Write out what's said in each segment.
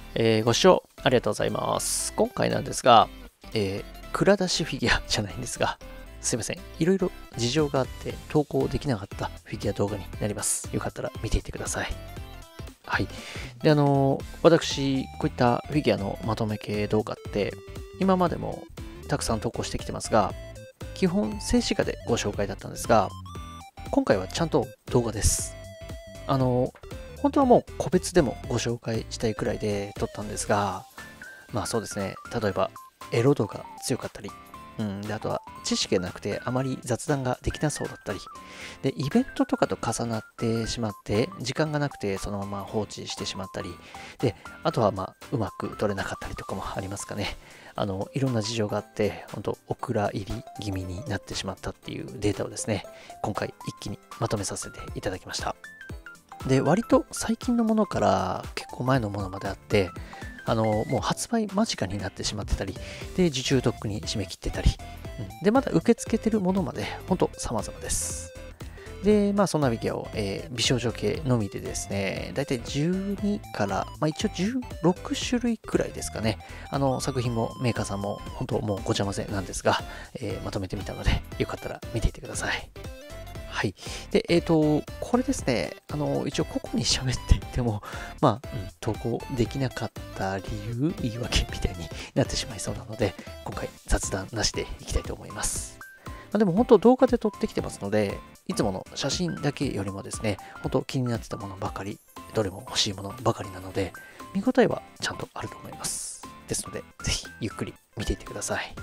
ご視聴ありがとうございます。今回なんですが、蔵出しフィギュアじゃないんですが、すいません。いろいろ事情があって投稿できなかったフィギュア動画になります。よかったら見ていってください。はい。で、私、こういったフィギュアのまとめ系動画って、今までもたくさん投稿してきてますが、基本静止画でご紹介だったんですが、今回はちゃんと動画です。本当はもう個別でもご紹介したいくらいで撮ったんですが、まあそうですね、例えばエロ度が強かったり、であとは知識がなくてあまり雑談ができなそうだったり、で、イベントとかと重なってしまって、時間がなくてそのまま放置してしまったり、で、あとはうまく撮れなかったりとかもありますかね。いろんな事情があって、本当お蔵入り気味になってしまったっていうデータをですね、今回一気にまとめさせていただきました。で、割と最近のものから結構前のものまであって、もう発売間近になってしまってたり、で、受注とっくに締め切ってたり、で、まだ受け付けてるものまで、ほんと様々です。で、そんなフィギュアを、美少女系のみでですね、だいたい12から、一応16種類くらいですかね。作品もメーカーさんも本当もうごちゃ混ぜなんですが、まとめてみたので、よかったら見ていてください。はい。で、これですね、一応個々に喋っていても、投稿できなかった理由、言い訳みたいになってしまいそうなので、今回雑談なしでいきたいと思います。でも本当動画で撮ってきてますので、いつもの写真だけよりもですね、本当気になってたものばかり、どれも欲しいものばかりなので、見応えはちゃんとあると思います。ですので、ぜひゆっくり見ていってください。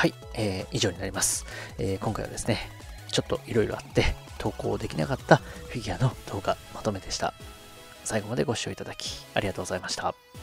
はい、以上になります。今回はですね、ちょっといろいろあって投稿できなかったフィギュアの動画まとめでした。最後までご視聴いただきありがとうございました。